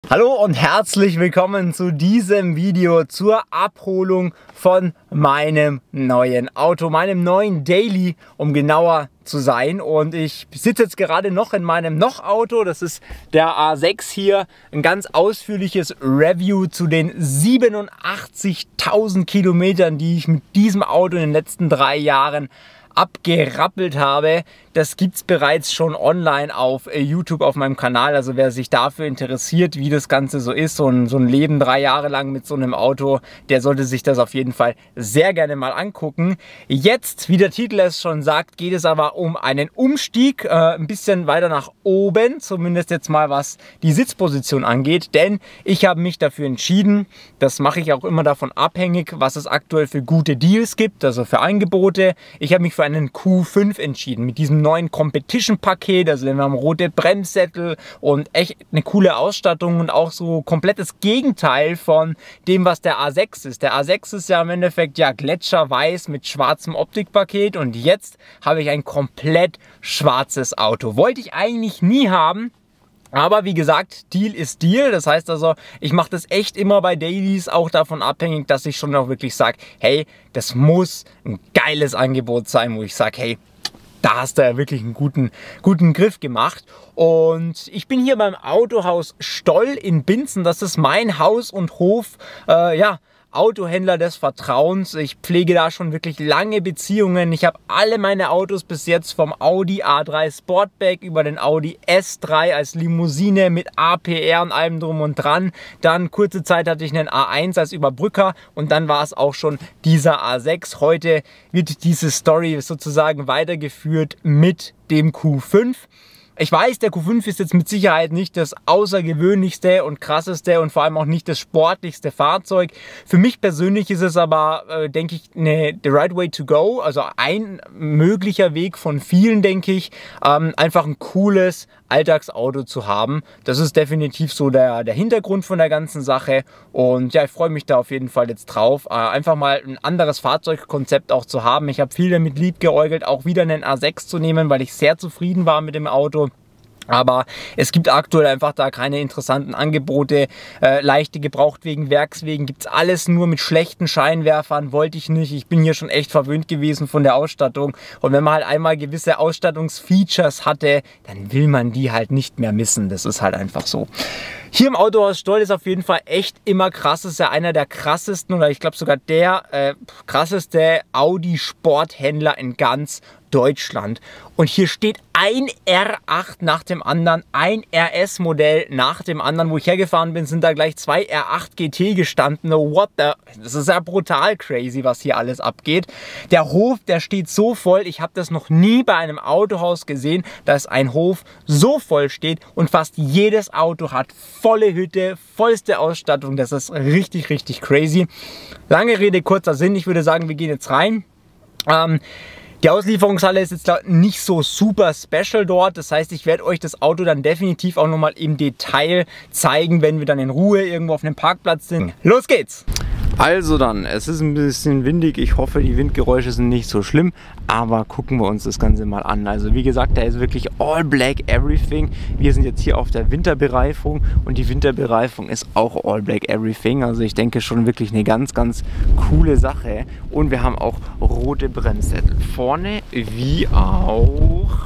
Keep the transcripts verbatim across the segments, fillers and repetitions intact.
Hallo und herzlich willkommen zu diesem Video zur Abholung von meinem neuen Auto, meinem neuen Daily, um genauer zu sein. Und ich sitze jetzt gerade noch in meinem Noch-Auto, das ist der A sechs hier, ein ganz ausführliches Review zu den siebenundachtzigtausend Kilometern, die ich mit diesem Auto in den letzten drei Jahren abgerappelt habe. Das gibt es bereits schon online auf YouTube auf meinem Kanal. Also wer sich dafür interessiert, wie das Ganze so ist, so ein, so ein Leben drei Jahre lang mit so einem Auto, der sollte sich das auf jeden Fall sehr gerne mal angucken. Jetzt, wie der Titel es schon sagt, geht es aber um einen Umstieg, äh, ein bisschen weiter nach oben, zumindest jetzt mal was die Sitzposition angeht, denn ich habe mich dafür entschieden, das mache ich auch immer davon abhängig, was es aktuell für gute Deals gibt, also für Angebote. Ich habe mich für einen Q fünf entschieden, mit diesem neuen Competition-Paket, also wir haben rote Bremssättel und echt eine coole Ausstattung und auch so komplettes Gegenteil von dem, was der A sechs ist. Der A sechs ist ja im Endeffekt ja gletscherweiß mit schwarzem Optikpaket und jetzt habe ich ein komplett schwarzes Auto. Wollte ich eigentlich nie haben. Aber wie gesagt, Deal ist Deal. Das heißt also, ich mache das echt immer bei Dailies auch davon abhängig, dass ich schon auch wirklich sage, hey, das muss ein geiles Angebot sein, wo ich sage, hey, da hast du ja wirklich einen guten, guten Griff gemacht. Und ich bin hier beim Autohaus Stoll in Binzen. Das ist mein Haus und Hof, äh, ja, Autohändler des Vertrauens. Ich pflege da schon wirklich lange Beziehungen. Ich habe alle meine Autos bis jetzt vom Audi A drei Sportback über den Audi S drei als Limousine mit A P R und allem drum und dran. Dann kurze Zeit hatte ich einen A eins als Überbrücker und dann war es auch schon dieser A sechs. Heute wird diese Story sozusagen weitergeführt mit dem Q fünf. Ich weiß, der Q fünf ist jetzt mit Sicherheit nicht das außergewöhnlichste und krasseste und vor allem auch nicht das sportlichste Fahrzeug. Für mich persönlich ist es aber, äh, denke ich, eine, the right way to go. Also ein möglicher Weg von vielen, denke ich, ähm, einfach ein cooles Alltagsauto zu haben. Das ist definitiv so der, der Hintergrund von der ganzen Sache. Und ja, ich freue mich da auf jeden Fall jetzt drauf, äh, einfach mal ein anderes Fahrzeugkonzept auch zu haben. Ich habe viel damit liebgeäugelt, auch wieder einen A sechs zu nehmen, weil ich sehr zufrieden war mit dem Auto. Aber es gibt aktuell einfach da keine interessanten Angebote. Äh, leichte Gebrauchtwegen, Werkswegen gibt es alles nur mit schlechten Scheinwerfern. Wollte ich nicht. Ich bin hier schon echt verwöhnt gewesen von der Ausstattung. Und wenn man halt einmal gewisse Ausstattungsfeatures hatte, dann will man die halt nicht mehr missen. Das ist halt einfach so. Hier im Autohaus Stoll ist auf jeden Fall echt immer krass. Das ist ja einer der krassesten oder ich glaube sogar der äh, krasseste Audi-Sporthändler in ganz Deutschland. Und hier steht ein R acht nach dem anderen, ein R S-Modell nach dem anderen. Wo ich hergefahren bin, sind da gleich zwei R acht G T gestanden. What the? Das ist ja brutal crazy, was hier alles abgeht. Der Hof, der steht so voll. Ich habe das noch nie bei einem Autohaus gesehen, dass ein Hof so voll steht und fast jedes Auto hat volle Hütte, vollste Ausstattung. Das ist richtig, richtig crazy. Lange Rede, kurzer Sinn. Ich würde sagen, wir gehen jetzt rein. Ähm, Die Auslieferungshalle ist jetzt nicht so super special dort. Das heißt, ich werde euch das Auto dann definitiv auch nochmal im Detail zeigen, wenn wir dann in Ruhe irgendwo auf einem Parkplatz sind. Los geht's! Also dann, es ist ein bisschen windig. Ich hoffe, die Windgeräusche sind nicht so schlimm. Aber gucken wir uns das Ganze mal an. Also wie gesagt, da ist wirklich all black everything. Wir sind jetzt hier auf der Winterbereifung und die Winterbereifung ist auch all black everything. Also ich denke schon wirklich eine ganz, ganz coole Sache. Und wir haben auch rote Bremssättel. Vorne wie auch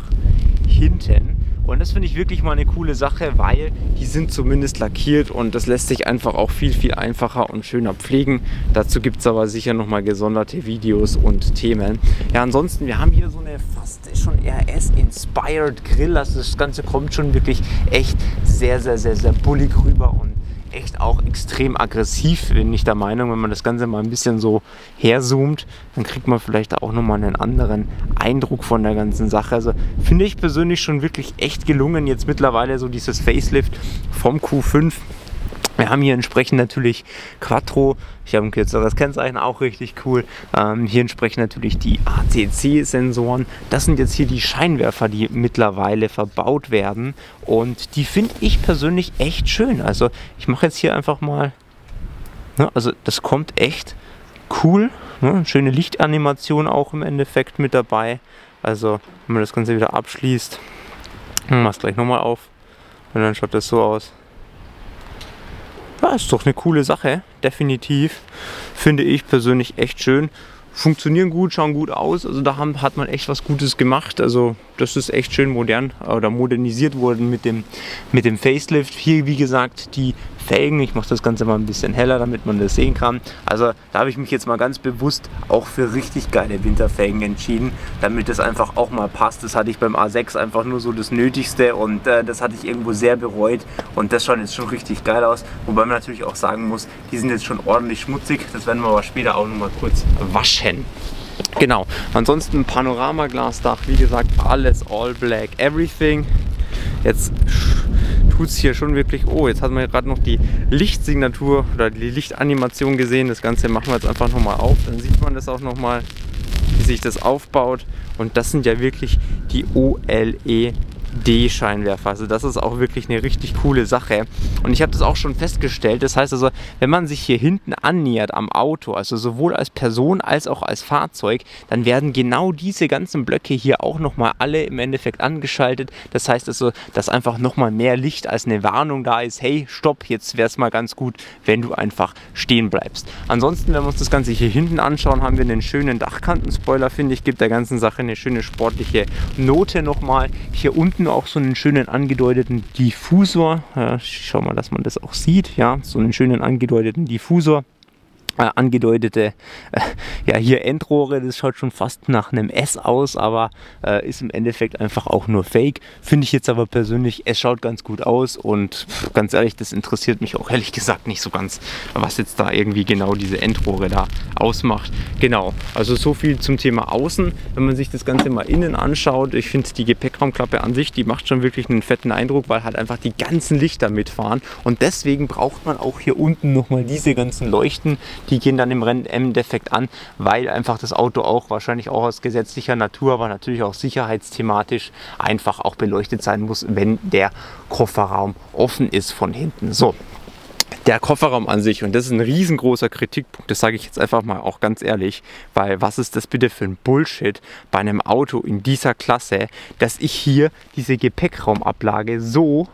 hinten. Und das finde ich wirklich mal eine coole Sache, weil die sind zumindest lackiert und das lässt sich einfach auch viel, viel einfacher und schöner pflegen. Dazu gibt es aber sicher nochmal gesonderte Videos und Themen. Ja, ansonsten, wir haben hier so eine fast schon R S-inspired Grill. Also das Ganze kommt schon wirklich echt sehr, sehr, sehr, sehr bullig rüber und echt auch extrem aggressiv, bin ich der Meinung. Wenn man das Ganze mal ein bisschen so herzoomt, dann kriegt man vielleicht auch nochmal einen anderen Eindruck von der ganzen Sache. Also finde ich persönlich schon wirklich echt gelungen, jetzt mittlerweile so dieses Facelift vom Q fünf. Wir haben hier entsprechend natürlich Quattro, ich habe ein kürzeres Kennzeichen, auch richtig cool. Ähm, hier entsprechend natürlich die A C C-Sensoren. Das sind jetzt hier die Scheinwerfer, die mittlerweile verbaut werden. Und die finde ich persönlich echt schön. Also ich mache jetzt hier einfach mal, ne, also das kommt echt cool. Ne, schöne Lichtanimation auch im Endeffekt mit dabei. Also wenn man das Ganze wieder abschließt, machen wir es gleich nochmal auf. Und dann schaut das so aus. ja, ist doch eine coole Sache, definitiv. Finde ich persönlich echt schön. Funktionieren gut, schauen gut aus, also da haben, hat man echt was Gutes gemacht, also das ist echt schön modern oder modernisiert worden mit dem, mit dem Facelift. Hier wie gesagt die Felgen, ich mache das Ganze mal ein bisschen heller, damit man das sehen kann. Also da habe ich mich jetzt mal ganz bewusst auch für richtig geile Winterfelgen entschieden, damit das einfach auch mal passt. Das hatte ich beim A sechs einfach nur so das Nötigste und äh, das hatte ich irgendwo sehr bereut und das schaut jetzt schon richtig geil aus. Wobei man natürlich auch sagen muss, die sind jetzt schon ordentlich schmutzig, das werden wir aber später auch noch mal kurz waschen. Genau, ansonsten Panoramaglasdach, wie gesagt, alles all black, everything. Jetzt tut es hier schon wirklich, oh, jetzt hat man gerade noch die Lichtsignatur oder die Lichtanimation gesehen. Das Ganze machen wir jetzt einfach nochmal auf, dann sieht man das auch nochmal, wie sich das aufbaut. Und das sind ja wirklich die O L E D-Scheinwerfer. Also das ist auch wirklich eine richtig coole Sache. Und ich habe das auch schon festgestellt. Das heißt also, wenn man sich hier hinten annähert am Auto, also sowohl als Person als auch als Fahrzeug, dann werden genau diese ganzen Blöcke hier auch nochmal alle im Endeffekt angeschaltet. Das heißt also, dass einfach nochmal mehr Licht als eine Warnung da ist. Hey, stopp, jetzt wäre es mal ganz gut, wenn du einfach stehen bleibst. Ansonsten, wenn wir uns das Ganze hier hinten anschauen, haben wir einen schönen Dachkantenspoiler, finde ich, gibt der ganzen Sache eine schöne sportliche Note nochmal. Hier unten auch so einen schönen angedeuteten Diffusor. Ja, schau mal, dass man das auch sieht. Ja, so einen schönen angedeuteten Diffusor. Äh, angedeutete, äh, ja hier Endrohre, das schaut schon fast nach einem S aus, aber äh, ist im Endeffekt einfach auch nur Fake. Finde ich jetzt aber persönlich, es schaut ganz gut aus und pff, ganz ehrlich, das interessiert mich auch ehrlich gesagt nicht so ganz, was jetzt da irgendwie genau diese Endrohre da ausmacht. Genau, also so viel zum Thema Außen. Wenn man sich das Ganze mal innen anschaut, ich finde die Gepäckraumklappe an sich, die macht schon wirklich einen fetten Eindruck, weil halt einfach die ganzen Lichter mitfahren und deswegen braucht man auch hier unten nochmal diese ganzen Leuchten. Die gehen dann im Endeffekt an, weil einfach das Auto auch wahrscheinlich auch aus gesetzlicher Natur, aber natürlich auch sicherheitsthematisch einfach auch beleuchtet sein muss, wenn der Kofferraum offen ist von hinten. So, der Kofferraum an sich, und das ist ein riesengroßer Kritikpunkt, das sage ich jetzt einfach mal auch ganz ehrlich, weil was ist das bitte für ein Bullshit bei einem Auto in dieser Klasse, dass ich hier diese Gepäckraumablage so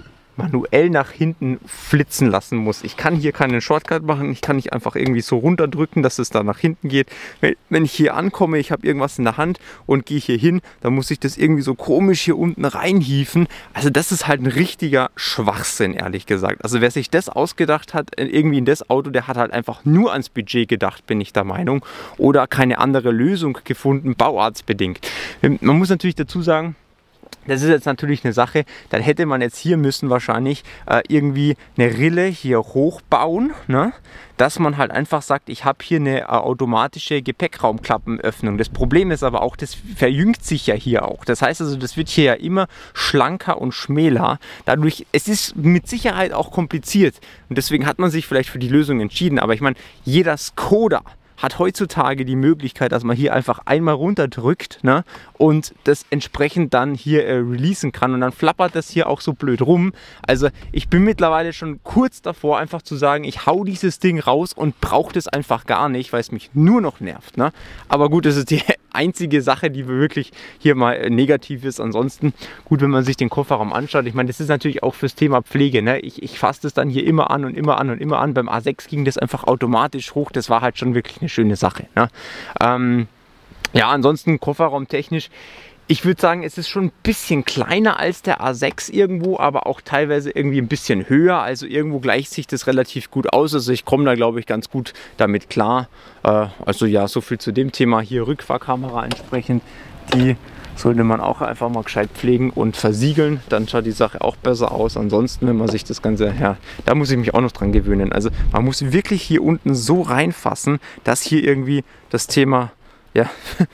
manuell nach hinten flitzen lassen muss. Ich kann hier keinen Shortcut machen, ich kann nicht einfach irgendwie so runterdrücken, dass es da nach hinten geht. Wenn ich hier ankomme, ich habe irgendwas in der Hand und gehe hier hin, dann muss ich das irgendwie so komisch hier unten reinhieven. Also das ist halt ein richtiger Schwachsinn, ehrlich gesagt. Also wer sich das ausgedacht hat, irgendwie in das Auto, der hat halt einfach nur ans Budget gedacht, bin ich der Meinung, oder keine andere Lösung gefunden, bauartsbedingt. Man muss natürlich dazu sagen, das ist jetzt natürlich eine Sache, dann hätte man jetzt hier müssen wahrscheinlich äh, irgendwie eine Rille hier hochbauen, ne? Dass man halt einfach sagt, ich habe hier eine äh, automatische Gepäckraumklappenöffnung. Das Problem ist aber auch, das verjüngt sich ja hier auch. Das heißt also, das wird hier ja immer schlanker und schmäler. Dadurch, es ist mit Sicherheit auch kompliziert und deswegen hat man sich vielleicht für die Lösung entschieden. Aber ich meine, jeder Skoda hat heutzutage die Möglichkeit, dass man hier einfach einmal runterdrückt, ne, und das entsprechend dann hier äh, releasen kann und dann flappert das hier auch so blöd rum. Also ich bin mittlerweile schon kurz davor, einfach zu sagen, ich hau dieses Ding raus und brauche das einfach gar nicht, weil es mich nur noch nervt, ne? Aber gut, das ist die einzige Sache, die wirklich hier mal äh, negativ ist. Ansonsten, gut, wenn man sich den Kofferraum anschaut, ich meine, das ist natürlich auch fürs Thema Pflege, ne? Ich, ich fasse das dann hier immer an und immer an und immer an. Beim A sechs ging das einfach automatisch hoch, das war halt schon wirklich eine schöne Sache, ne? Ähm, ja, ansonsten kofferraumtechnisch, ich würde sagen, es ist schon ein bisschen kleiner als der A sechs irgendwo, aber auch teilweise irgendwie ein bisschen höher, also irgendwo gleicht sich das relativ gut aus, also ich komme da, glaube ich, ganz gut damit klar. Äh, also ja, so viel zu dem Thema. Hier Rückfahrkamera entsprechend, die sollte man auch einfach mal gescheit pflegen und versiegeln, dann schaut die Sache auch besser aus. Ansonsten, wenn man sich das Ganze, ja, da muss ich mich auch noch dran gewöhnen. Also man muss wirklich hier unten so reinfassen, dass hier irgendwie das Thema, ja,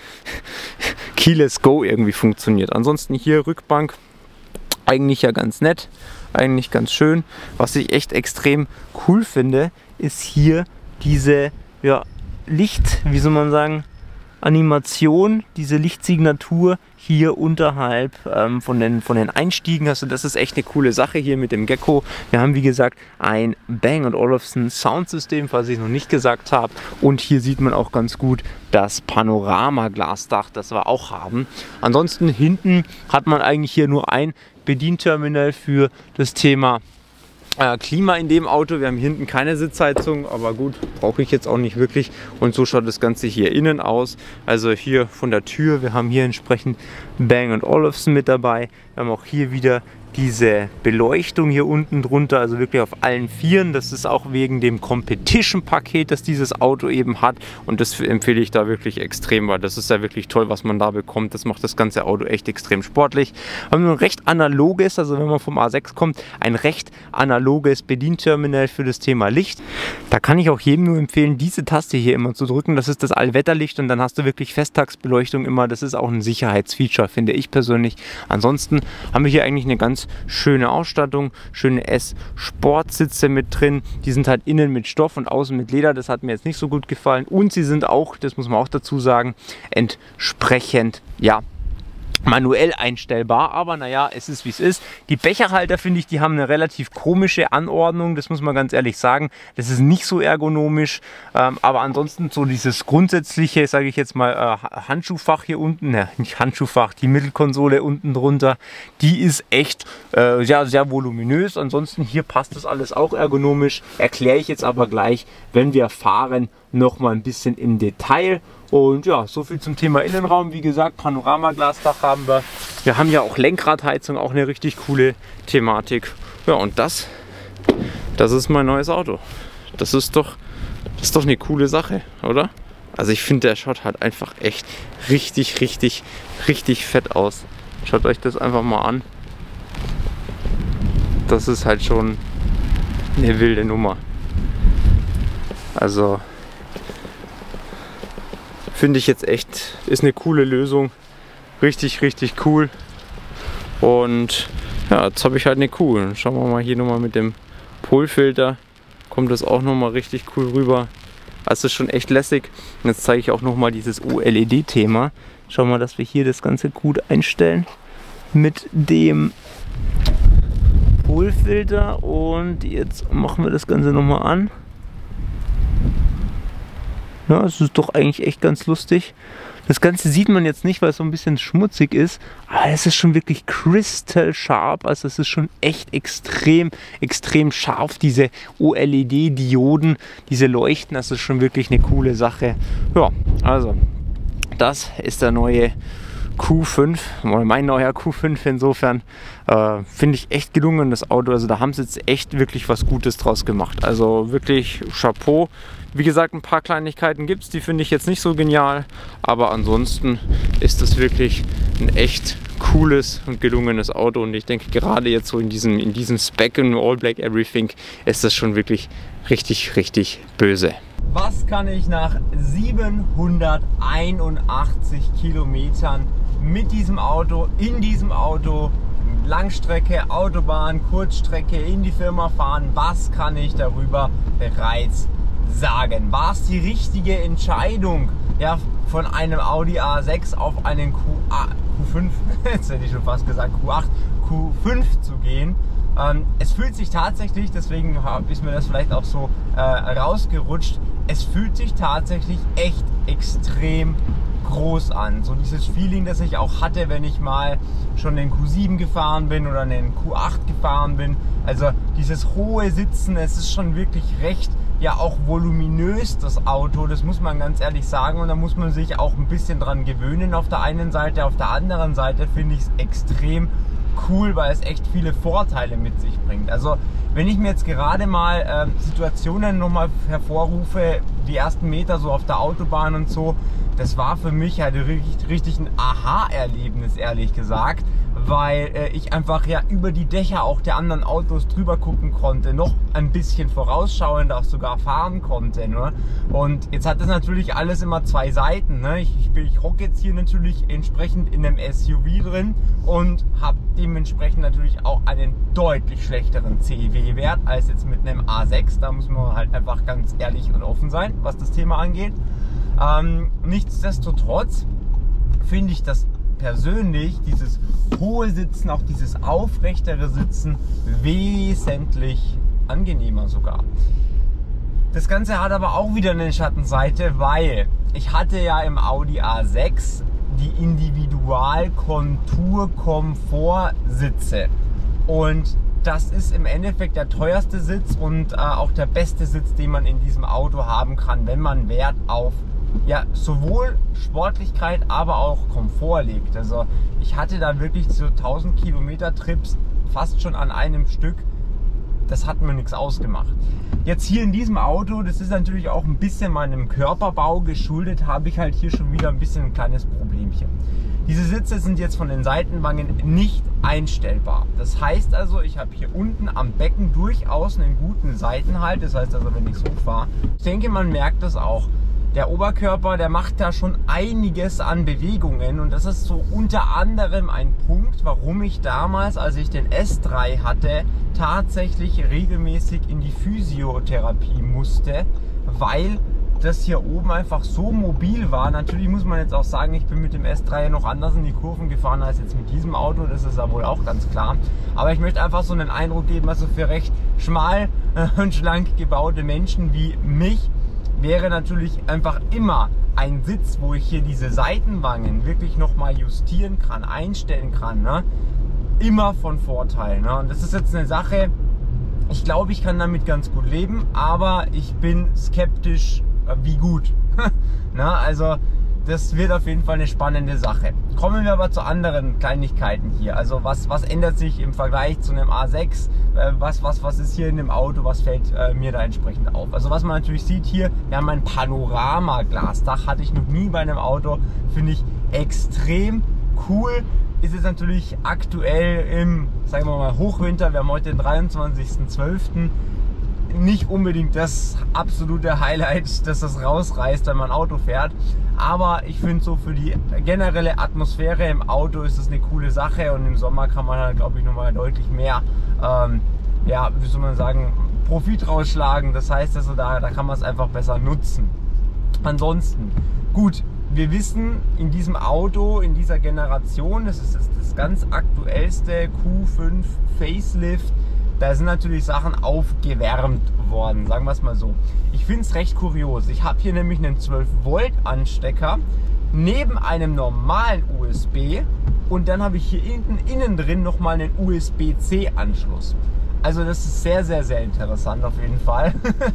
Keyless Go irgendwie funktioniert. Ansonsten hier Rückbank, eigentlich ja ganz nett, eigentlich ganz schön. Was ich echt extrem cool finde, ist hier diese, ja, Licht, wie soll man sagen, Animation, diese Lichtsignatur hier unterhalb ähm, von, den, von den Einstiegen. Also das ist echt eine coole Sache hier mit dem Gecko. Wir haben wie gesagt ein Bang und Olufsen Soundsystem, falls ich es noch nicht gesagt habe. Und hier sieht man auch ganz gut das Panoramaglasdach, das wir auch haben. Ansonsten hinten hat man eigentlich hier nur ein Bedienterminal für das Thema Äh, Klima in dem Auto, wir haben hier hinten keine Sitzheizung, aber gut, brauche ich jetzt auch nicht wirklich. Und so schaut das Ganze hier innen aus. Also hier von der Tür, wir haben hier entsprechend Bang und Olufsen mit dabei. Wir haben auch hier wieder diese Beleuchtung hier unten drunter, also wirklich auf allen Vieren. Das ist auch wegen dem Competition-Paket, das dieses Auto eben hat. Und das empfehle ich da wirklich extrem, weil das ist ja wirklich toll, was man da bekommt. Das macht das ganze Auto echt extrem sportlich. Wir haben ein recht analoges, also wenn man vom A sechs kommt, ein recht analoges Bedienterminal für das Thema Licht. Da kann ich auch jedem nur empfehlen, diese Taste hier immer zu drücken. Das ist das Allwetterlicht und dann hast du wirklich Festtagsbeleuchtung immer. Das ist auch ein Sicherheitsfeature, finde ich persönlich. Ansonsten haben wir hier eigentlich eine ganz schöne Ausstattung, schöne S-Sportsitze mit drin. Die sind halt innen mit Stoff und außen mit Leder. Das hat mir jetzt nicht so gut gefallen. Und sie sind auch, das muss man auch dazu sagen, entsprechend, ja, manuell einstellbar, aber naja, es ist wie es ist. Die Becherhalter, finde ich, die haben eine relativ komische Anordnung, das muss man ganz ehrlich sagen. Das ist nicht so ergonomisch, ähm, aber ansonsten so dieses grundsätzliche, sage ich jetzt mal, äh, Handschuhfach hier unten, ne, nicht Handschuhfach, die Mittelkonsole unten drunter, die ist echt äh, sehr, sehr voluminös. Ansonsten hier passt das alles auch ergonomisch, erkläre ich jetzt aber gleich, wenn wir fahren, noch mal ein bisschen im Detail. Und ja, so viel zum Thema Innenraum. Wie gesagt, Panoramaglasdach haben wir. Wir haben ja auch Lenkradheizung, auch eine richtig coole Thematik. Ja, und das, das ist mein neues Auto. Das ist doch, das ist doch eine coole Sache, oder? Also ich finde, der schaut halt einfach echt richtig, richtig, richtig fett aus. Schaut euch das einfach mal an. Das ist halt schon eine wilde Nummer. Also finde ich jetzt echt, ist eine coole Lösung. Richtig, richtig cool. Und ja, jetzt habe ich halt eine Kuh. Dann schauen wir mal hier nochmal mit dem Polfilter. Kommt das auch nochmal richtig cool rüber. Also ist schon echt lässig. Und jetzt zeige ich auch nochmal dieses O L E D-Thema. Schauen wir mal, dass wir hier das Ganze gut einstellen. Mit dem Polfilter. Und jetzt machen wir das Ganze nochmal an. Ja, es ist doch eigentlich echt ganz lustig. Das Ganze sieht man jetzt nicht, weil es so ein bisschen schmutzig ist, aber es ist schon wirklich crystal sharp. Also es ist schon echt extrem, extrem scharf, diese O L E D-Dioden, diese Leuchten. Das ist schon wirklich eine coole Sache. Ja, also das ist der neue Q fünf, oder mein neuer Q fünf. Insofern äh, finde ich echt gelungen, das Auto. Also da haben sie jetzt echt wirklich was Gutes draus gemacht. Also wirklich Chapeau. Wie gesagt, ein paar Kleinigkeiten gibt es, die finde ich jetzt nicht so genial, aber ansonsten ist das wirklich ein echt cooles und gelungenes Auto und ich denke gerade jetzt so in diesem, in diesem Spec und All Black Everything ist das schon wirklich richtig, richtig böse. Was kann ich nach siebenhunderteinundachtzig Kilometern mit diesem Auto, in diesem Auto, Langstrecke, Autobahn, Kurzstrecke, in die Firma fahren, was kann ich darüber bereits sagen? War es die richtige Entscheidung, ja, von einem Audi A sechs auf einen Q fünf, jetzt hätte ich schon fast gesagt Q acht, Q fünf zu gehen? Ähm, es fühlt sich tatsächlich, deswegen ist mir das vielleicht auch so äh, rausgerutscht, es fühlt sich tatsächlich echt extrem groß an. So dieses Feeling, das ich auch hatte, wenn ich mal schon den Q sieben gefahren bin oder den Q acht gefahren bin. Also dieses hohe Sitzen, es ist schon wirklich recht, ja auch voluminös, das Auto, das muss man ganz ehrlich sagen, und da muss man sich auch ein bisschen dran gewöhnen auf der einen Seite. Auf der anderen Seite finde ich es extrem cool, weil es echt viele Vorteile mit sich bringt. Also wenn ich mir jetzt gerade mal äh, Situationen nochmal hervorrufe, die ersten Meter so auf der Autobahn und so, das war für mich halt richtig, richtig ein Aha-Erlebnis, ehrlich gesagt, weil äh, ich einfach ja über die Dächer auch der anderen Autos drüber gucken konnte, noch ein bisschen vorausschauend auch sogar fahren konnte. Ne? Und jetzt hat das natürlich alles immer zwei Seiten. Ne? Ich, ich, ich hocke jetzt hier natürlich entsprechend in einem S U V drin und habe dementsprechend natürlich auch einen deutlich schlechteren C W-Wert als jetzt mit einem A sechs. Da muss man halt einfach ganz ehrlich und offen sein, was das Thema angeht. Ähm, nichtsdestotrotz finde ich das persönlich, dieses hohe Sitzen, auch dieses aufrechtere Sitzen, wesentlich angenehmer sogar. Das Ganze hat aber auch wieder eine Schattenseite, weil ich hatte ja im Audi A sechs die Individual-Kontur-Komfort-Sitze und das ist im Endeffekt der teuerste Sitz und äh, auch der beste Sitz, den man in diesem Auto haben kann, wenn man Wert auf ja, sowohl Sportlichkeit, aber auch Komfort legt. Also ich hatte da wirklich so tausend Kilometer Trips fast schon an einem Stück. Das hat mir nichts ausgemacht. Jetzt hier in diesem Auto, das ist natürlich auch ein bisschen meinem Körperbau geschuldet, habe ich halt hier schon wieder ein bisschen ein kleines Problemchen. Diese Sitze sind jetzt von den Seitenwangen nicht einstellbar. Das heißt also, ich habe hier unten am Becken durchaus einen guten Seitenhalt. Das heißt also, wenn ich so fahre, ich denke, man merkt das auch. Der Oberkörper, der macht da schon einiges an Bewegungen und das ist so unter anderem ein Punkt, warum ich damals, als ich den S drei hatte, tatsächlich regelmäßig in die Physiotherapie musste, weil das hier oben einfach so mobil war. Natürlich muss man jetzt auch sagen, ich bin mit dem S drei noch anders in die Kurven gefahren als jetzt mit diesem Auto, das ist ja wohl auch ganz klar. Aber ich möchte einfach so einen Eindruck geben, also für recht schmal und schlank gebaute Menschen wie mich, wäre natürlich einfach immer ein Sitz, wo ich hier diese Seitenwangen wirklich nochmal justieren kann, einstellen kann, ne? Immer von Vorteil. Ne? Und das ist jetzt eine Sache, ich glaube, ich kann damit ganz gut leben, aber ich bin skeptisch, wie gut. Na, also das wird auf jeden Fall eine spannende Sache. Kommen wir aber zu anderen Kleinigkeiten hier. Also was, was ändert sich im Vergleich zu einem A sechs? Äh, was, was, was ist hier in dem Auto? Was fällt äh, mir da entsprechend auf? Also was man natürlich sieht hier, wir haben ein Panorama-Glasdach. Hatte ich noch nie bei einem Auto. Finde ich extrem cool. Ist es natürlich aktuell im, sagen wir mal, Hochwinter. Wir haben heute den dreiundzwanzigsten zwölften nicht unbedingt das absolute Highlight, dass das rausreißt, wenn man Auto fährt. Aber ich finde so für die generelle Atmosphäre im Auto ist das eine coole Sache und im Sommer kann man halt, glaube ich, nochmal deutlich mehr, ähm, ja, wie soll man sagen, Profit rausschlagen. Das heißt also, da, da kann man es einfach besser nutzen. Ansonsten, gut, wir wissen, in diesem Auto, in dieser Generation, das ist das, das ganz aktuellste Q fünf Facelift, da sind natürlich Sachen aufgewärmt worden, sagen wir es mal so. Ich finde es recht kurios. Ich habe hier nämlich einen zwölf Volt Anstecker neben einem normalen U S B und dann habe ich hier hinten innen drin nochmal einen U S B C Anschluss. Also das ist sehr, sehr, sehr interessant auf jeden Fall.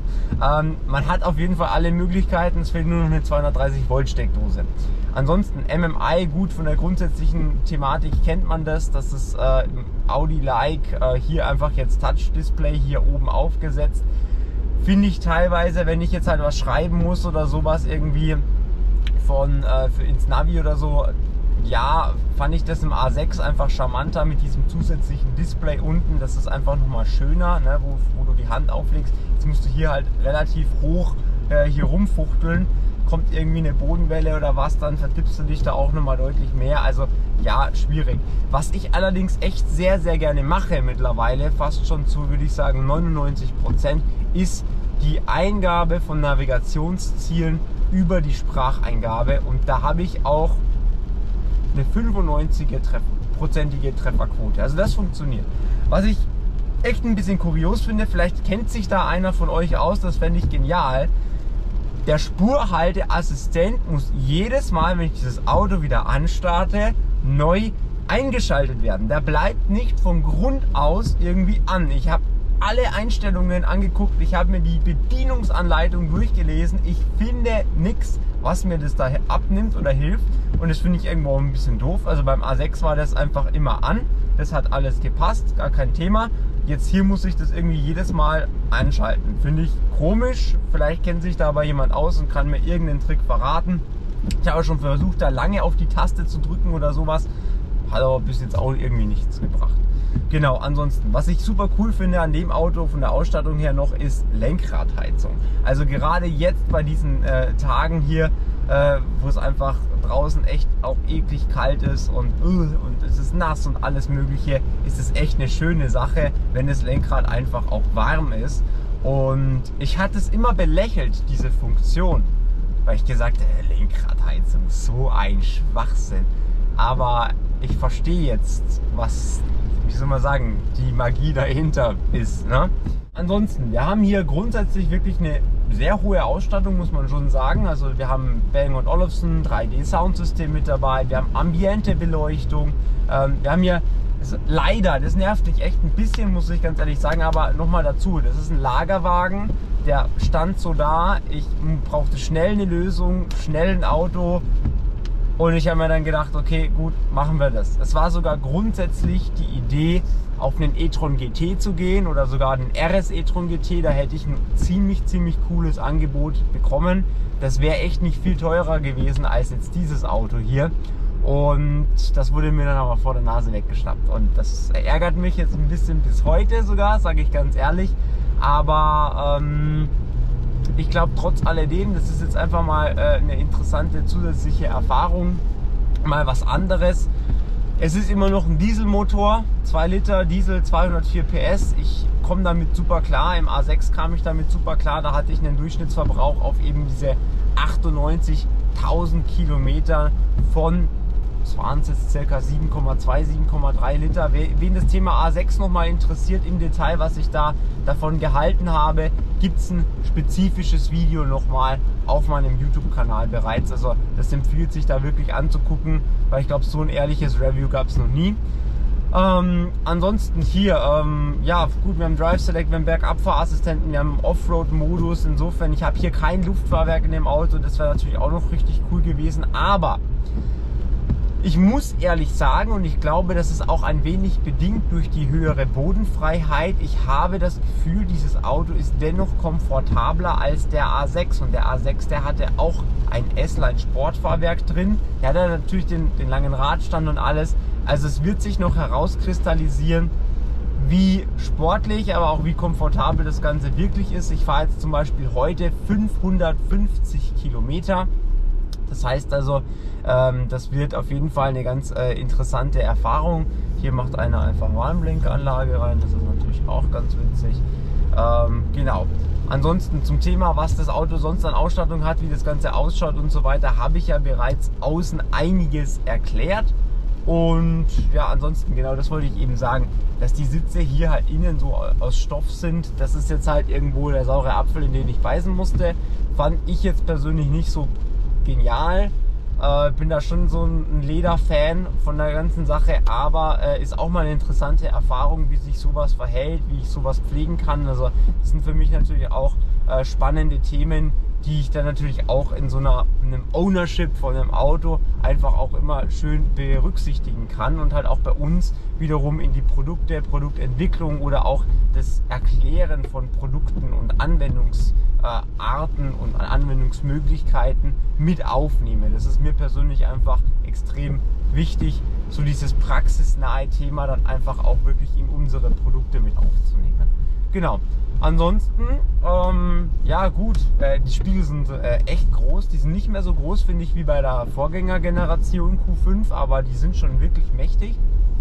ähm, man hat auf jeden Fall alle Möglichkeiten, es fehlt nur noch eine zweihundertdreißig Volt Steckdose. Ansonsten M M I, gut, von der grundsätzlichen Thematik kennt man das, das ist äh, Audi-like, äh, hier einfach jetzt Touch-Display hier oben aufgesetzt. Finde ich teilweise, wenn ich jetzt halt was schreiben muss oder sowas irgendwie von äh, für ins Navi oder so, ja, fand ich das im A sechs einfach charmanter mit diesem zusätzlichen Display unten. Das ist einfach nochmal schöner, ne, wo, wo du die Hand auflegst. Jetzt musst du hier halt relativ hoch äh, hier rumfuchteln. Kommt irgendwie eine Bodenwelle oder was, dann vertippst du dich da auch nochmal deutlich mehr. Also ja, schwierig. Was ich allerdings echt sehr, sehr gerne mache mittlerweile, fast schon zu, würde ich sagen, neunundneunzig Prozent, ist die Eingabe von Navigationszielen über die Spracheingabe. Und da habe ich auch eine fünfundneunzig-prozentige Trefferquote. Also das funktioniert. Was ich echt ein bisschen kurios finde, vielleicht kennt sich da einer von euch aus, das fände ich genial. Der Spurhalteassistent muss jedes Mal, wenn ich dieses Auto wieder anstarte, neu eingeschaltet werden. Der bleibt nicht von Grund aus irgendwie an. Ich habe alle Einstellungen angeguckt, ich habe mir die Bedienungsanleitung durchgelesen. Ich finde nichts, was mir das da abnimmt oder hilft. Und das finde ich irgendwo ein bisschen doof. Also beim A sechs war das einfach immer an. Das hat alles gepasst, gar kein Thema. Jetzt hier muss ich das irgendwie jedes Mal anschalten. Finde ich komisch. Vielleicht kennt sich da aber jemand aus und kann mir irgendeinen Trick verraten. Ich habe schon versucht, da lange auf die Taste zu drücken oder sowas. Hat aber bis jetzt auch irgendwie nichts gebracht. Genau, ansonsten, was ich super cool finde an dem Auto von der Ausstattung her noch, ist Lenkradheizung. Also gerade jetzt bei diesen äh, Tagen hier, äh, wo es einfach draußen echt auch eklig kalt ist und, uh, und es ist nass und alles mögliche, ist es echt eine schöne Sache, wenn das Lenkrad einfach auch warm ist. Und ich hatte es immer belächelt, diese Funktion, weil ich gesagt habe, Lenkradheizung, so ein Schwachsinn. Aber ich verstehe jetzt, was, wie soll man sagen, die Magie dahinter ist. Ne? Ansonsten, wir haben hier grundsätzlich wirklich eine sehr hohe Ausstattung, muss man schon sagen. Also wir haben Bang und Olufsen drei D Soundsystem mit dabei, wir haben Ambiente-Beleuchtung, ähm, wir haben hier ist leider, das nervt dich echt ein bisschen, muss ich ganz ehrlich sagen, aber nochmal dazu, das ist ein Lagerwagen, der stand so da, ich brauchte schnell eine Lösung, schnell ein Auto und ich habe mir dann gedacht, okay, gut, machen wir das. Es war sogar grundsätzlich die Idee, auf einen e-tron G T zu gehen oder sogar einen R S e-tron G T, da hätte ich ein ziemlich, ziemlich cooles Angebot bekommen. Das wäre echt nicht viel teurer gewesen als jetzt dieses Auto hier. Und das wurde mir dann aber vor der Nase weggeschnappt. Und das ärgert mich jetzt ein bisschen bis heute sogar, sage ich ganz ehrlich. Aber ähm, ich glaube trotz alledem, das ist jetzt einfach mal äh, eine interessante zusätzliche Erfahrung. Mal was anderes. Es ist immer noch ein Dieselmotor, zwei Liter Diesel, zweihundertvier P S. Ich komme damit super klar. Im A sechs kam ich damit super klar. Da hatte ich einen Durchschnittsverbrauch auf eben diese achtundneunzigtausend Kilometer von, das waren jetzt circa sieben Komma zwei, sieben Komma drei Liter. Wen das Thema A sechs nochmal interessiert im Detail, was ich da davon gehalten habe, gibt es ein spezifisches Video nochmal auf meinem YouTube-Kanal bereits. Also das empfiehlt sich da wirklich anzugucken, weil ich glaube, so ein ehrliches Review gab es noch nie. Ähm, ansonsten hier, ähm, ja gut, wir haben Drive Select, wir haben Bergabfahrassistenten, wir haben Offroad-Modus. Insofern, ich habe hier kein Luftfahrwerk in dem Auto, das wäre natürlich auch noch richtig cool gewesen. Aber ich muss ehrlich sagen, und ich glaube, das ist auch ein wenig bedingt durch die höhere Bodenfreiheit, ich habe das Gefühl, dieses Auto ist dennoch komfortabler als der A sechs. Und der A sechs, der hatte auch ein S-Line-Sportfahrwerk drin. Der hatte natürlich den, den langen Radstand und alles. Also es wird sich noch herauskristallisieren, wie sportlich, aber auch wie komfortabel das Ganze wirklich ist. Ich fahre jetzt zum Beispiel heute fünfhundertfünfzig Kilometer. Das heißt also, ähm, das wird auf jeden Fall eine ganz äh, interessante Erfahrung. Hier macht einer einfach Warnblinkanlage rein, das ist natürlich auch ganz witzig. Ähm, genau. Ansonsten zum Thema, was das Auto sonst an Ausstattung hat, wie das Ganze ausschaut und so weiter, habe ich ja bereits außen einiges erklärt. Und ja, ansonsten, genau das wollte ich eben sagen, dass die Sitze hier halt innen so aus Stoff sind. Das ist jetzt halt irgendwo der saure Apfel, in den ich beißen musste. Fand ich jetzt persönlich nicht so genial. Äh, bin da schon so ein Lederfan von der ganzen Sache, aber äh, ist auch mal eine interessante Erfahrung, wie sich sowas verhält, wie ich sowas pflegen kann. Also das sind für mich natürlich auch äh, spannende Themen, die ich dann natürlich auch in so einer einem Ownership von einem Auto einfach auch immer schön berücksichtigen kann und halt auch bei uns wiederum in die Produkte, Produktentwicklung oder auch das Erklären von Produkten und Anwendungsarten und Anwendungsmöglichkeiten mit aufnehme. Das ist mir persönlich einfach extrem wichtig, so dieses praxisnahe Thema dann einfach auch wirklich in unsere Produkte mit aufzunehmen. Genau. Ansonsten, ähm, ja gut, äh, die Spiegel sind äh, echt groß. Die sind nicht mehr so groß, finde ich, wie bei der Vorgängergeneration Q fünf, aber die sind schon wirklich mächtig.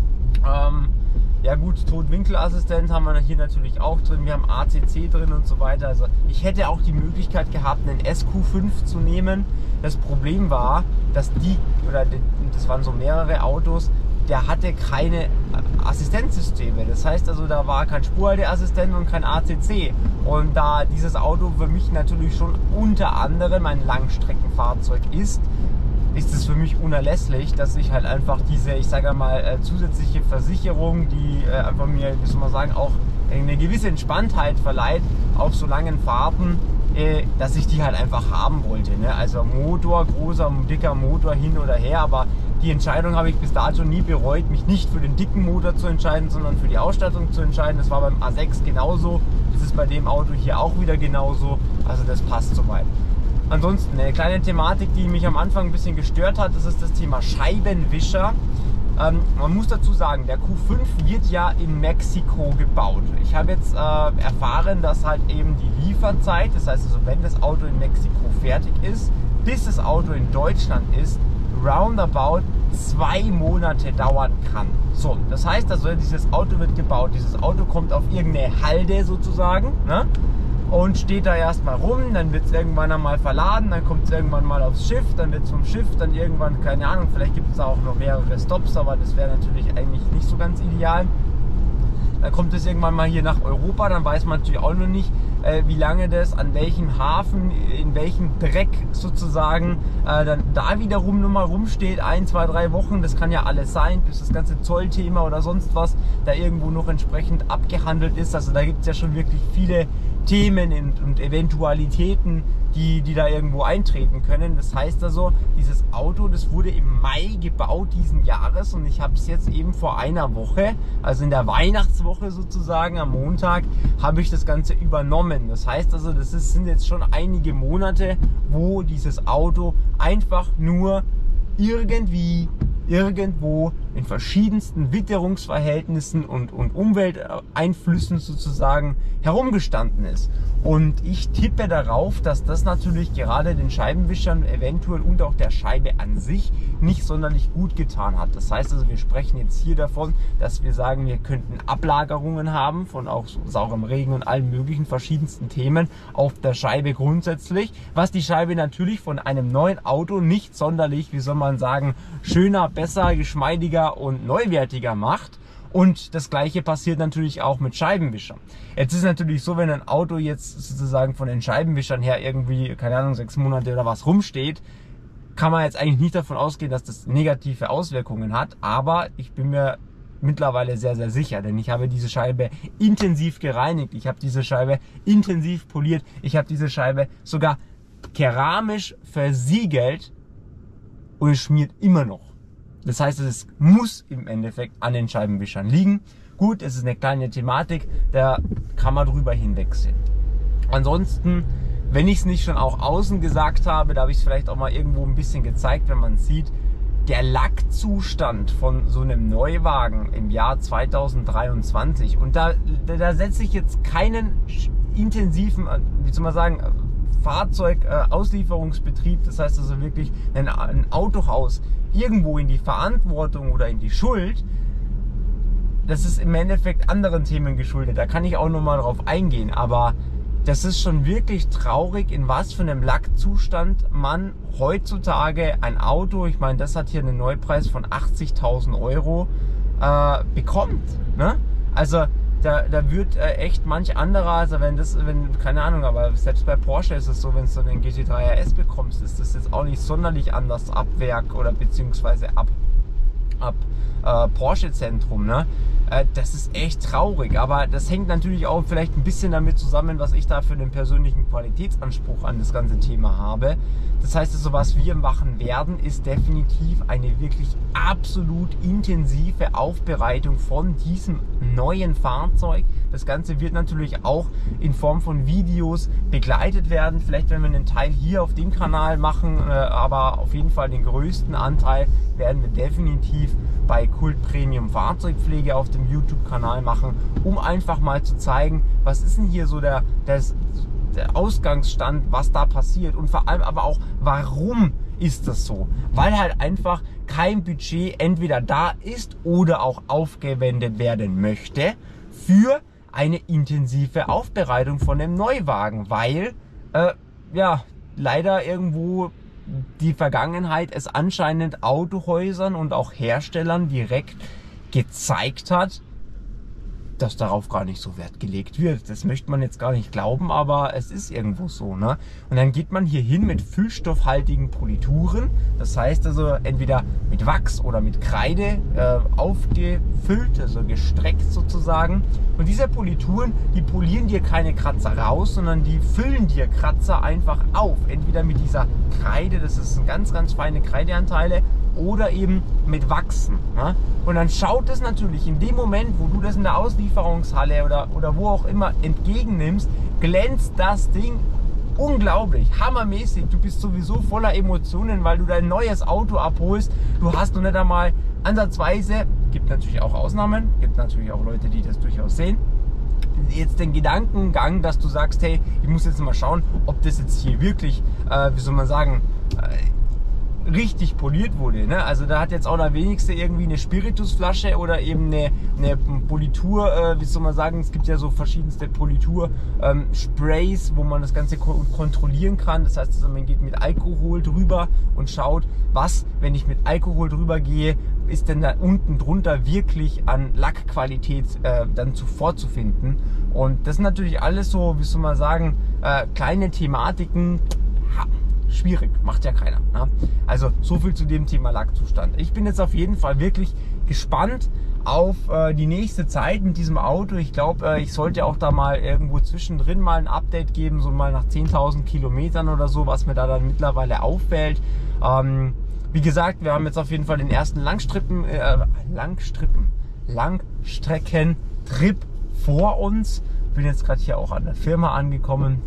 Ähm, ja gut, Totwinkelassistent haben wir hier natürlich auch drin. Wir haben A C C drin und so weiter. Also ich hätte auch die Möglichkeit gehabt, einen S Q fünf zu nehmen. Das Problem war, dass die, oder das waren so mehrere Autos, der hatte keine Assistenzsysteme. Das heißt also, da war kein Spurhalteassistent und kein A C C. Und da dieses Auto für mich natürlich schon unter anderem ein Langstreckenfahrzeug ist, ist es für mich unerlässlich, dass ich halt einfach diese, ich sage mal, zusätzliche Versicherung, die einfach mir, wie soll man sagen, auch eine gewisse Entspanntheit verleiht auf so langen Fahrten, dass ich die halt einfach haben wollte. Also Motor, großer, dicker Motor hin oder her, aber die Entscheidung habe ich bis dato nie bereut, mich nicht für den dicken Motor zu entscheiden, sondern für die Ausstattung zu entscheiden. Das war beim A sechs genauso, das ist bei dem Auto hier auch wieder genauso, also das passt soweit. Ansonsten eine kleine Thematik, die mich am Anfang ein bisschen gestört hat, das ist das Thema Scheibenwischer. Ähm, man muss dazu sagen, der Q fünf wird ja in Mexiko gebaut. Ich habe jetzt äh, erfahren, dass halt eben die Lieferzeit, das heißt also, wenn das Auto in Mexiko fertig ist, bis das Auto in Deutschland ist, roundabout zwei Monate dauern kann. So, das heißt also, dieses Auto wird gebaut, dieses Auto kommt auf irgendeine Halde sozusagen, ne? Und steht da erstmal rum, dann wird es irgendwann einmal verladen, dann kommt es irgendwann mal aufs Schiff, dann wird es vom Schiff, dann irgendwann, keine Ahnung, vielleicht gibt es auch noch mehrere Stops, aber das wäre natürlich eigentlich nicht so ganz ideal. dann kommt es irgendwann mal hier nach Europa, dann weiß man natürlich auch noch nicht, äh, wie lange das, an welchem Hafen, in welchem Dreck sozusagen äh, dann da wiederum nur mal rumsteht, ein, zwei, drei Wochen, das kann ja alles sein, bis das ganze Zollthema oder sonst was da irgendwo noch entsprechend abgehandelt ist. Also da gibt es ja schon wirklich viele Themen und, und Eventualitäten, die, die da irgendwo eintreten können. Das heißt also, dieses Auto, das wurde im Mai gebaut diesen Jahres und ich habe es jetzt eben vor einer Woche, also in der Weihnachtswoche sozusagen, am Montag, habe ich das Ganze übernommen. Das heißt also, das ist, sind jetzt schon einige Monate, wo dieses Auto einfach nur irgendwie irgendwo in verschiedensten Witterungsverhältnissen und, und Umwelteinflüssen sozusagen herumgestanden ist. Und ich tippe darauf, dass das natürlich gerade den Scheibenwischern eventuell und auch der Scheibe an sich nicht sonderlich gut getan hat. Das heißt also, wir sprechen jetzt hier davon, dass wir sagen, wir könnten Ablagerungen haben von auch so saurem Regen und allen möglichen verschiedensten Themen auf der Scheibe grundsätzlich, was die Scheibe natürlich von einem neuen Auto nicht sonderlich, wie soll man sagen, schöner, besser, geschmeidiger und neuwertiger macht. Und das gleiche passiert natürlich auch mit Scheibenwischern. Jetzt ist es natürlich so, wenn ein Auto jetzt sozusagen von den Scheibenwischern her irgendwie, keine Ahnung, sechs Monate oder was rumsteht, kann man jetzt eigentlich nicht davon ausgehen, dass das negative Auswirkungen hat. Aber ich bin mir mittlerweile sehr, sehr sicher, denn ich habe diese Scheibe intensiv gereinigt. Ich habe diese Scheibe intensiv poliert. Ich habe diese Scheibe sogar keramisch versiegelt und es schmiert immer noch. Das heißt, es muss im Endeffekt an den Scheibenwischern liegen. Gut, es ist eine kleine Thematik, da kann man drüber hinwegsehen. Ansonsten, wenn ich es nicht schon auch außen gesagt habe, da habe ich es vielleicht auch mal irgendwo ein bisschen gezeigt, wenn man sieht, der Lackzustand von so einem Neuwagen im Jahr zweitausenddreiundzwanzig, und da, da setze ich jetzt keinen intensiven, wie soll man sagen, Fahrzeugauslieferungsbetrieb, das heißt also wirklich ein, ein Autohaus, irgendwo in die Verantwortung oder in die Schuld. Das ist im Endeffekt anderen Themen geschuldet, da kann ich auch nochmal drauf eingehen, aber das ist schon wirklich traurig, in was für einem Lackzustand man heutzutage ein Auto, ich meine, das hat hier einen Neupreis von achtzigtausend Euro, äh, bekommt, ne? Also Da, da wird äh, echt manch anderer, also wenn das, wenn, keine Ahnung, aber selbst bei Porsche ist es so, wenn du den G T drei R S bekommst, ist das jetzt auch nicht sonderlich anders ab Werk oder beziehungsweise ab, ab äh, Porsche-Zentrum, ne? Äh, das ist echt traurig, aber das hängt natürlich auch vielleicht ein bisschen damit zusammen, was ich da für den persönlichen Qualitätsanspruch an das ganze Thema habe. Das heißt also, was wir machen werden, ist definitiv eine wirklich absolut intensive Aufbereitung von diesem neuen Fahrzeug. Das Ganze wird natürlich auch in Form von Videos begleitet werden. Vielleicht werden wir einen Teil hier auf dem Kanal machen, aber auf jeden Fall den größten Anteil werden wir definitiv bei Kult Premium Fahrzeugpflege auf dem YouTube-Kanal machen, um einfach mal zu zeigen, was ist denn hier so der, das, der Ausgangsstand, was da passiert und vor allem aber auch, warum ist das so? Weil halt einfach kein Budget entweder da ist oder auch aufgewendet werden möchte für eine intensive Aufbereitung von dem Neuwagen, weil äh, ja leider irgendwo die Vergangenheit es anscheinend Autohäusern und auch Herstellern direkt gezeigt hat, dass darauf gar nicht so Wert gelegt wird. Das möchte man jetzt gar nicht glauben, aber es ist irgendwo so, ne? Und dann geht man hier hin mit füllstoffhaltigen Polituren. Das heißt also entweder mit Wachs oder mit Kreide äh, aufgefüllt, also gestreckt sozusagen. Und diese Polituren, die polieren dir keine Kratzer raus, sondern die füllen dir Kratzer einfach auf. Entweder mit dieser Kreide, das ist ganz, ganz feine Kreideanteile, oder eben mit Wachsen. Ne? Und dann schaut es natürlich in dem Moment, wo du das in der Auslieferungshalle oder, oder wo auch immer entgegennimmst, glänzt das Ding unglaublich, hammermäßig. Du bist sowieso voller Emotionen, weil du dein neues Auto abholst. Du hast noch nicht einmal ansatzweise, gibt natürlich auch Ausnahmen, gibt natürlich auch Leute, die das durchaus sehen, jetzt den Gedankengang, dass du sagst, hey, ich muss jetzt mal schauen, ob das jetzt hier wirklich, äh, wie soll man sagen, äh, richtig poliert wurde. Ne? Also da hat jetzt auch der wenigste irgendwie eine Spiritusflasche oder eben eine, eine Politur, äh, wie soll man sagen, es gibt ja so verschiedenste Politur-Sprays, ähm, wo man das Ganze ko kontrollieren kann. Das heißt, also man geht mit Alkohol drüber und schaut, was, wenn ich mit Alkohol drüber gehe, ist denn da unten drunter wirklich an Lackqualität äh, dann zuvor zu finden. Und das sind natürlich alles so, wie soll man sagen, äh, kleine Thematiken. Ha, schwierig, macht ja keiner. Ne? Also so viel zu dem Thema Lackzustand. Ich bin jetzt auf jeden Fall wirklich gespannt auf äh, die nächste Zeit mit diesem Auto. Ich glaube, äh, ich sollte auch da mal irgendwo zwischendrin mal ein Update geben, so mal nach zehntausend Kilometern oder so, was mir da dann mittlerweile auffällt. Ähm, wie gesagt, wir haben jetzt auf jeden Fall den ersten Langstrippen, äh, Langstrippen, Langstreckentrip vor uns. Bin jetzt gerade hier auch an der Firma angekommen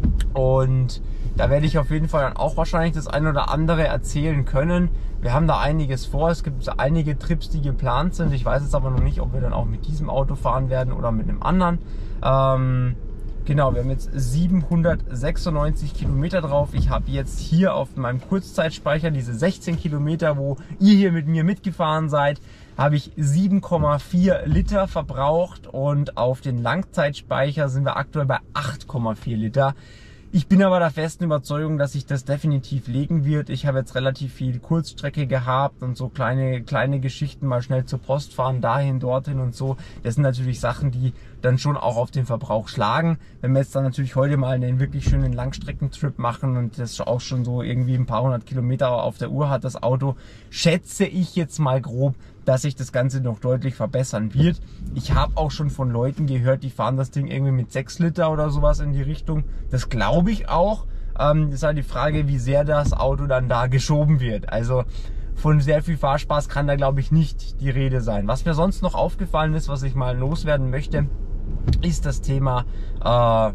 und da werde ich auf jeden Fall dann auch wahrscheinlich das ein oder andere erzählen können. Wir haben da einiges vor. Es gibt einige Trips, die geplant sind. Ich weiß jetzt aber noch nicht, ob wir dann auch mit diesem Auto fahren werden oder mit einem anderen. Ähm, genau, wir haben jetzt siebenhundertsechsundneunzig Kilometer drauf. Ich habe jetzt hier auf meinem Kurzzeitspeicher diese sechzehn Kilometer, wo ihr hier mit mir mitgefahren seid, habe ich sieben Komma vier Liter verbraucht und auf den Langzeitspeicher sind wir aktuell bei acht Komma vier Liter. Ich bin aber der festen Überzeugung, dass sich das definitiv legen wird. Ich habe jetzt relativ viel Kurzstrecke gehabt und so kleine kleine Geschichten, mal schnell zur Post fahren, dahin, dorthin und so. Das sind natürlich Sachen, die dann schon auch auf den Verbrauch schlagen. Wenn wir jetzt dann natürlich heute mal einen wirklich schönen Langstreckentrip machen und das auch schon so irgendwie ein paar hundert Kilometer auf der Uhr hat, das Auto, schätze ich jetzt mal grob, dass sich das Ganze noch deutlich verbessern wird. Ich habe auch schon von Leuten gehört, die fahren das Ding irgendwie mit sechs Liter oder sowas in die Richtung. Das glaube ich auch. Ähm, das ist halt die Frage, wie sehr das Auto dann da geschoben wird. Also von sehr viel Fahrspaß kann da, glaube ich, nicht die Rede sein. Was mir sonst noch aufgefallen ist, was ich mal loswerden möchte, ist das Thema äh,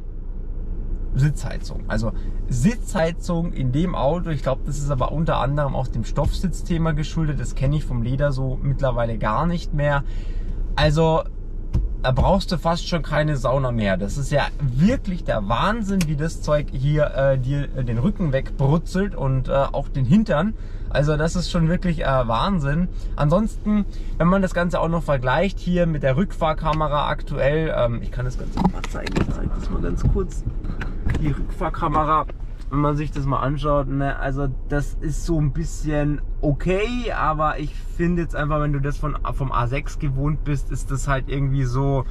Sitzheizung. Also Sitzheizung in dem Auto, ich glaube, das ist aber unter anderem auch dem Stoffsitzthema geschuldet. Das kenne ich vom Leder so mittlerweile gar nicht mehr. Also da brauchst du fast schon keine Sauna mehr. Das ist ja wirklich der Wahnsinn, wie das Zeug hier äh, dir äh, den Rücken wegbrutzelt und äh, auch den Hintern. Also das ist schon wirklich äh, Wahnsinn. Ansonsten, wenn man das Ganze auch noch vergleicht hier mit der Rückfahrkamera aktuell, ähm, ich kann das Ganze mal zeigen, ich zeige das mal ganz kurz. Die Rückfahrkamera, wenn man sich das mal anschaut, ne, also das ist so ein bisschen okay, aber ich finde jetzt einfach, wenn du das von, vom A sechs gewohnt bist, ist das halt irgendwie so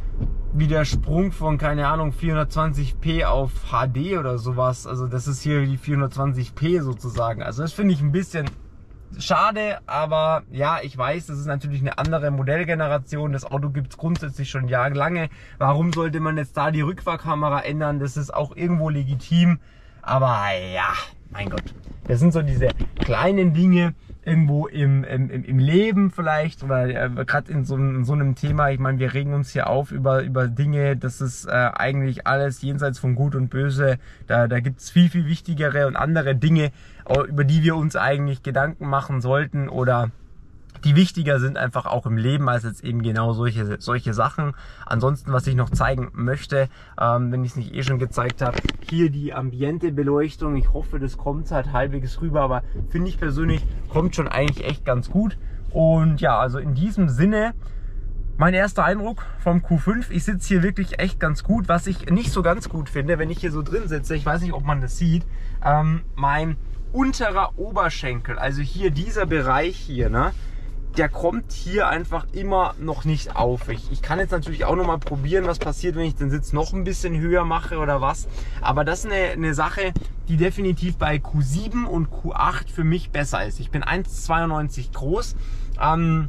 wie der Sprung von, keine Ahnung, vierhundertzwanzig p auf H D oder sowas. Also das ist hier die vierhundertzwanzig p sozusagen. Also das finde ich ein bisschen schade, aber ja, ich weiß, das ist natürlich eine andere Modellgeneration. Das Auto gibt es grundsätzlich schon jahrelange. Warum sollte man jetzt da die Rückfahrkamera ändern? Das ist auch irgendwo legitim. Aber ja, mein Gott, das sind so diese kleinen Dinge irgendwo im, im, im Leben vielleicht oder äh, gerade in, so, in so einem Thema. Ich meine, wir regen uns hier auf über, über Dinge, das ist äh, eigentlich alles jenseits von Gut und Böse. Da, da gibt es viel, viel wichtigere und andere Dinge, über die wir uns eigentlich Gedanken machen sollten oder die wichtiger sind einfach auch im Leben als jetzt eben genau solche, solche Sachen. Ansonsten, was ich noch zeigen möchte, ähm, wenn ich es nicht eh schon gezeigt habe, hier die Ambiente-Beleuchtung. Ich hoffe, das kommt halt halbwegs rüber, aber finde ich persönlich, kommt schon eigentlich echt ganz gut. Und ja, also in diesem Sinne, mein erster Eindruck vom Q fünf, ich sitze hier wirklich echt ganz gut. Was ich nicht so ganz gut finde, wenn ich hier so drin sitze, ich weiß nicht, ob man das sieht, ähm, mein unterer Oberschenkel, also hier dieser Bereich hier, ne, der kommt hier einfach immer noch nicht auf. Ich, ich kann jetzt natürlich auch noch mal probieren, was passiert, wenn ich den Sitz noch ein bisschen höher mache oder was. Aber das ist eine, eine Sache, die definitiv bei Q sieben und Q acht für mich besser ist. Ich bin eins Komma zweiundneunzig groß ähm,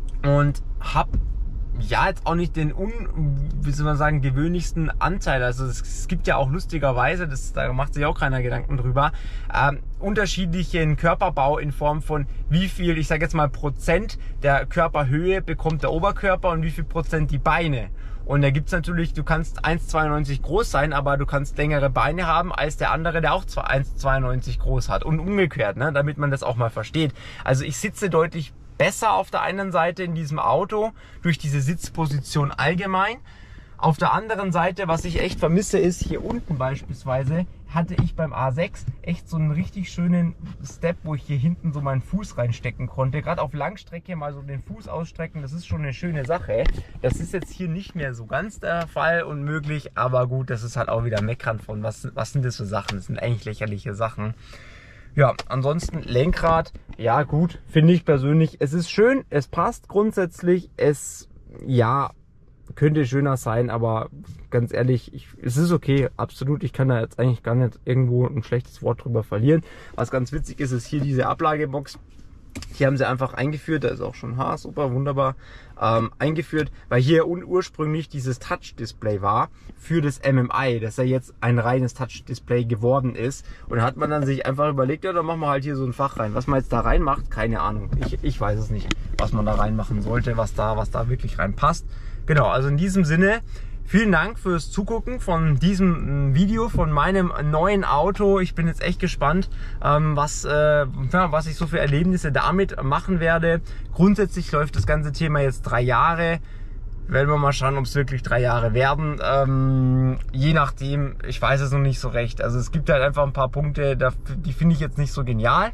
und habe ja jetzt auch nicht den un, wie soll man sagen, gewöhnlichsten Anteil. Also es, es gibt ja auch lustigerweise, das, da macht sich auch keiner Gedanken drüber, ähm, unterschiedlichen Körperbau in Form von wie viel, ich sage jetzt mal Prozent der Körperhöhe bekommt der Oberkörper und wie viel Prozent die Beine. Und da gibt's natürlich, du kannst eins Komma zweiundneunzig groß sein, aber du kannst längere Beine haben als der andere, der auch eins Komma zweiundneunzig groß hat und umgekehrt, ne, damit man das auch mal versteht. Also ich sitze deutlich besser auf der einen Seite in diesem Auto durch diese Sitzposition allgemein. Auf der anderen Seite, was ich echt vermisse, ist hier unten beispielsweise, hatte ich beim A sechs echt so einen richtig schönen Step, wo ich hier hinten so meinen Fuß reinstecken konnte. Gerade auf Langstrecke mal so den Fuß ausstrecken, das ist schon eine schöne Sache. Das ist jetzt hier nicht mehr so ganz der Fall und möglich, aber gut, das ist halt auch wieder meckern von, was, was sind das für Sachen? Das sind eigentlich lächerliche Sachen. Ja, ansonsten Lenkrad, ja gut, finde ich persönlich, es ist schön, es passt grundsätzlich, es, ja, könnte schöner sein, aber ganz ehrlich, ich, es ist okay, absolut. Ich kann da jetzt eigentlich gar nicht irgendwo ein schlechtes Wort drüber verlieren. Was ganz witzig ist, ist hier diese Ablagebox. Hier haben sie einfach eingeführt, da ist auch schon Haar, super, wunderbar, ähm, eingeführt, weil hier ursprünglich dieses Touch-Display war für das M M I, dass er jetzt ein reines Touch-Display geworden ist. Und da hat man dann sich einfach überlegt, ja, dann machen wir halt hier so ein Fach rein. Was man jetzt da reinmacht, keine Ahnung. Ich, ich weiß es nicht, was man da reinmachen sollte, was da, was da wirklich reinpasst. Genau, also in diesem Sinne, vielen Dank fürs Zugucken von diesem Video, von meinem neuen Auto. Ich bin jetzt echt gespannt, was, ja, was ich so für Erlebnisse damit machen werde. Grundsätzlich läuft das ganze Thema jetzt drei Jahre. Werden wir mal schauen, ob es wirklich drei Jahre werden. Ähm, je nachdem, ich weiß es noch nicht so recht. Also es gibt halt einfach ein paar Punkte, die finde ich jetzt nicht so genial.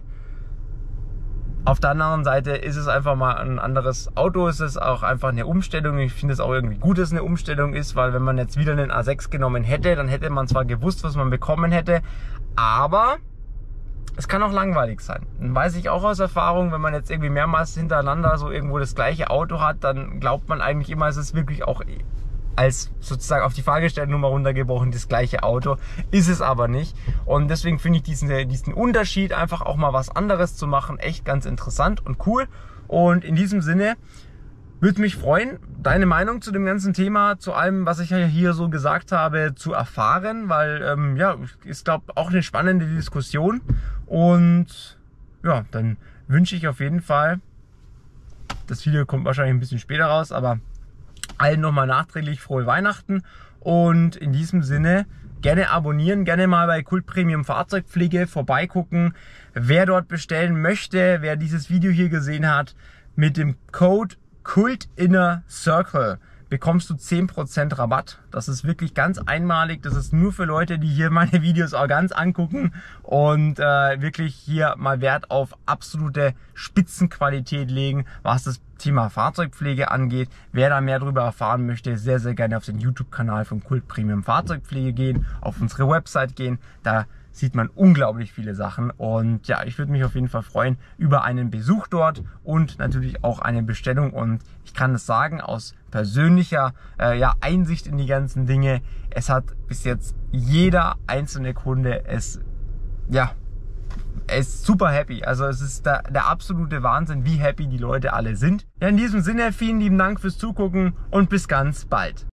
Auf der anderen Seite ist es einfach mal ein anderes Auto, es ist auch einfach eine Umstellung. Ich finde es auch irgendwie gut, dass es eine Umstellung ist, weil wenn man jetzt wieder einen A sechs genommen hätte, dann hätte man zwar gewusst, was man bekommen hätte, aber es kann auch langweilig sein. Dann weiß ich auch aus Erfahrung, wenn man jetzt irgendwie mehrmals hintereinander so irgendwo das gleiche Auto hat, dann glaubt man eigentlich immer, es ist wirklich auch als sozusagen auf die Fahrgestellnummer runtergebrochen das gleiche Auto, ist es aber nicht. Und deswegen finde ich diesen, diesen Unterschied, einfach auch mal was anderes zu machen, echt ganz interessant und cool. Und in diesem Sinne würde mich freuen, deine Meinung zu dem ganzen Thema, zu allem, was ich hier so gesagt habe, zu erfahren, weil ähm, ja, ist glaube auch eine spannende Diskussion. Und ja, dann wünsche ich auf jeden Fall, das Video kommt wahrscheinlich ein bisschen später raus, aber allen nochmal nachträglich frohe Weihnachten und in diesem Sinne gerne abonnieren, gerne mal bei Kult Premium Fahrzeugpflege vorbeigucken. Wer dort bestellen möchte, wer dieses Video hier gesehen hat, mit dem Code KULTINNERCIRCLE bekommst du zehn Prozent Rabatt. Das ist wirklich ganz einmalig. Das ist nur für Leute, die hier meine Videos auch ganz angucken und äh, wirklich hier mal Wert auf absolute Spitzenqualität legen, was das Thema Fahrzeugpflege angeht. Wer da mehr darüber erfahren möchte, sehr, sehr gerne auf den YouTube-Kanal von Kult Premium Fahrzeugpflege gehen, auf unsere Website gehen. Da sieht man unglaublich viele Sachen und ja, ich würde mich auf jeden Fall freuen über einen Besuch dort und natürlich auch eine Bestellung. Und ich kann es sagen, aus persönlicher äh, ja, Einsicht in die ganzen Dinge, es hat bis jetzt jeder einzelne Kunde es, ja, er ist super happy. Also es ist der, der absolute Wahnsinn, wie happy die Leute alle sind. Ja, in diesem Sinne, vielen lieben Dank fürs Zugucken und bis ganz bald.